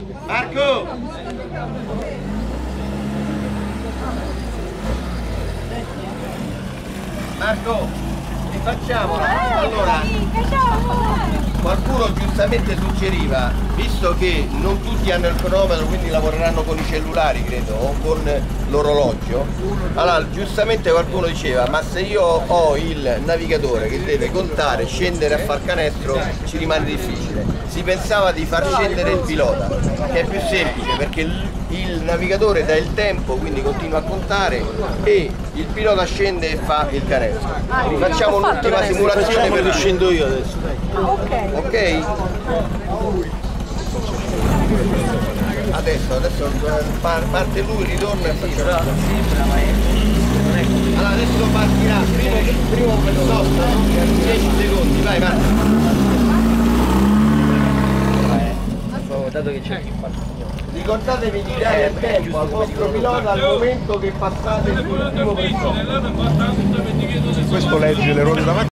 Marco! Marco, rifacciamolo. Allora, qualcuno giustamente suggeriva, visto che non tutti hanno il cronometro, quindi lavoreranno con i cellulari, credo, o con l'orologio, allora giustamente qualcuno diceva, ma se io ho il navigatore che deve contare, scendere a far canestro, ci rimane difficile. Si pensava di far scendere il pilota, che è più semplice perché il navigatore dà il tempo, quindi continua a contare e il pilota scende e fa il canestro. Rifacciamo l'ultima simulazione per scendo io adesso. Ok? Adesso parte lui, ritorna e facciamo. Allora adesso partirà, primo per sosta, 10 secondi, vai dato che c'è chi fa. Ricordatevi di dare il tempo al vostro pilota al momento che passate sul primo per sosta. Questo legge l'errore davanti.